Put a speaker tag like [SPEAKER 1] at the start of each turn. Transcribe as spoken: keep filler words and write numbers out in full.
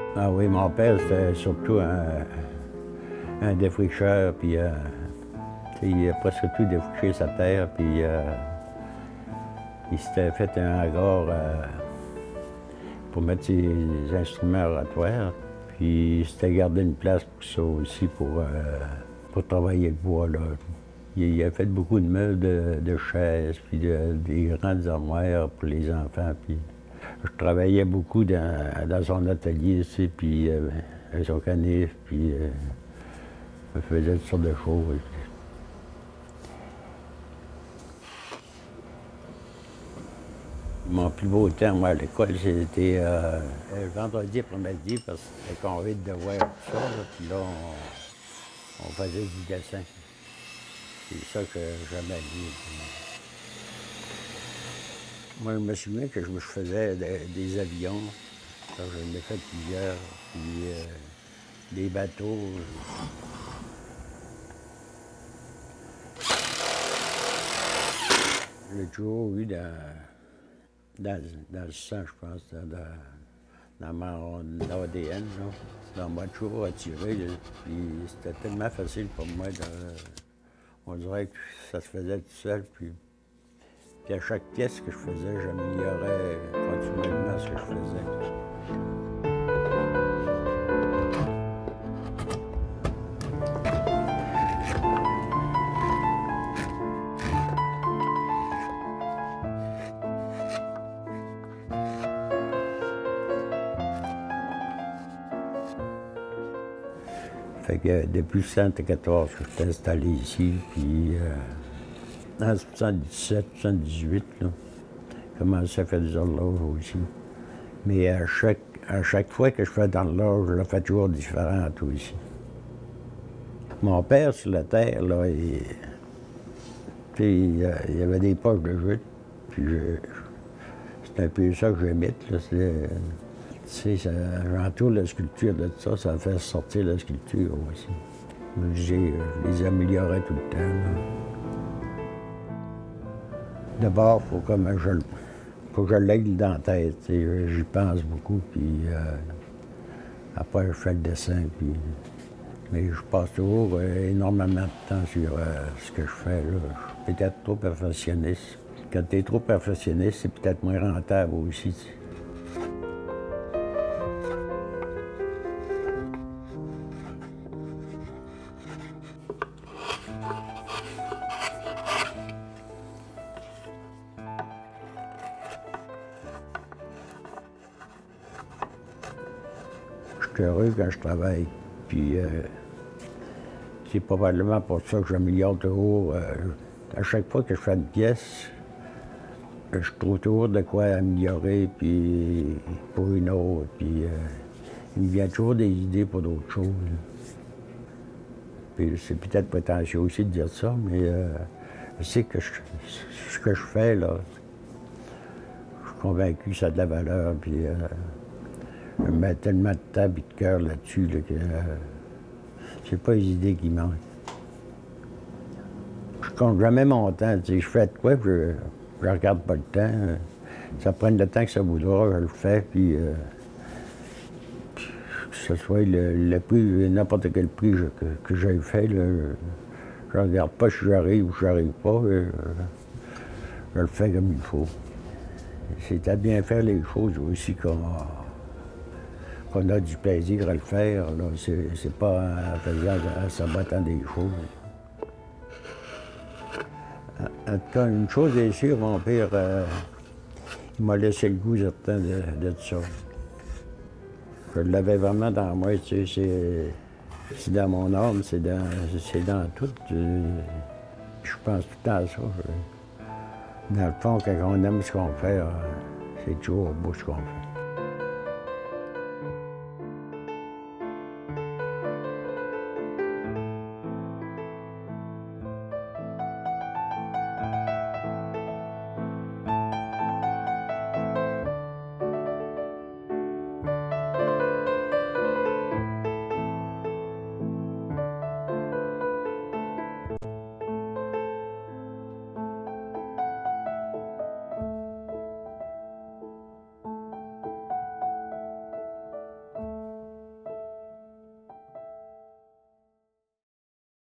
[SPEAKER 1] Ah oui, mon père, c'était surtout un, un défricheur, puis euh, il a presque tout défriché sa terre, puis euh, il s'était fait un hangar euh, pour mettre ses instruments oratoires, puis il s'était gardé une place pour ça aussi, pour, euh, pour travailler le bois, là. Il a fait beaucoup de meubles, de, de chaises, puis de, des grandes armoires pour les enfants, puis je travaillais beaucoup dans, dans son atelier, tu sais, puis euh, avec son canif, puis euh, je faisais toutes sortes de choses. Mon plus beau temps, moi, à l'école, c'était euh, le vendredi après-midi, parce que c'était congé de devoir tout ça, là, puis là, on, on faisait du dessin. C'est ça que j'aimais bien. Moi, je me souviens que je faisais des, des avions. Ça, j'en ai fait plusieurs. Puis euh, des bateaux. J'ai toujours eu dans, dans, dans le sang, je pense, dans, dans, dans mon A D N. Là. On m'a toujours attiré. Là. Puis c'était tellement facile pour moi. De, on dirait que ça se faisait tout seul. Puis, puis à chaque pièce que je faisais, j'améliorais continuellement ce que je faisais. Fait que depuis soixante-quatorze que je suis installé ici, puis euh, en soixante-dix-sept, soixante-dix-huit, là, j'ai commencé à faire des horloges aussi. Mais à chaque, à chaque fois que je fais dans l'horloge, je la fais toujours différente aussi. Mon père, sur la terre, là, il, il, il y avait des poches de jute, puis c'est un peu ça que j'imite, là. Tu sais, j'entoure la sculpture de tout ça, ça fait sortir la sculpture aussi. Je les améliorais tout le temps. D'abord, il faut comme je, faut que je l'aigle dans la tête. J'y pense beaucoup, puis euh, après, je fais le dessin. Puis, mais je passe toujours euh, énormément de temps sur euh, ce que je fais. Là. Je suis peut-être trop perfectionniste. Quand tu es trop perfectionniste, c'est peut-être moins rentable aussi. T'sais. Je suis heureux quand je travaille. Puis euh, c'est probablement pour ça que j'améliore toujours. Euh, à chaque fois que je fais une pièce, je trouve toujours de quoi améliorer, puis pour une autre. Puis euh, il me vient toujours des idées pour d'autres choses. Puis c'est peut-être prétentieux aussi de dire ça, mais euh, je sais que je, ce que je fais, là, je suis convaincu que ça a de la valeur. Puis, euh, je mets tellement de temps et de cœur là-dessus là, que euh, c'est pas les idées qui manquent. Je compte jamais mon temps. Je fais de quoi, puis je, je regarde pas le temps. Ça prend le temps que ça voudra, je le fais, puis, euh, puis que ce soit le, le prix, n'importe quel prix je, que, que j'ai fait, là, je ne regarde pas si j'arrive ou si j'arrive pas. Je, je le fais comme il faut. C'est à bien faire les choses aussi qu'on qu'on a du plaisir à le faire. C'est pas en faisant, en s'abattant des choses. En, en tout cas, une chose est sûre, mon père, euh, il m'a laissé le goût certain de, de tout ça. Je l'avais vraiment dans moi, tu sais, c'est dans mon âme, c'est dans, dans tout. Je pense tout le temps à ça. Dans le fond, quand on aime ce qu'on fait, c'est toujours beau ce qu'on fait.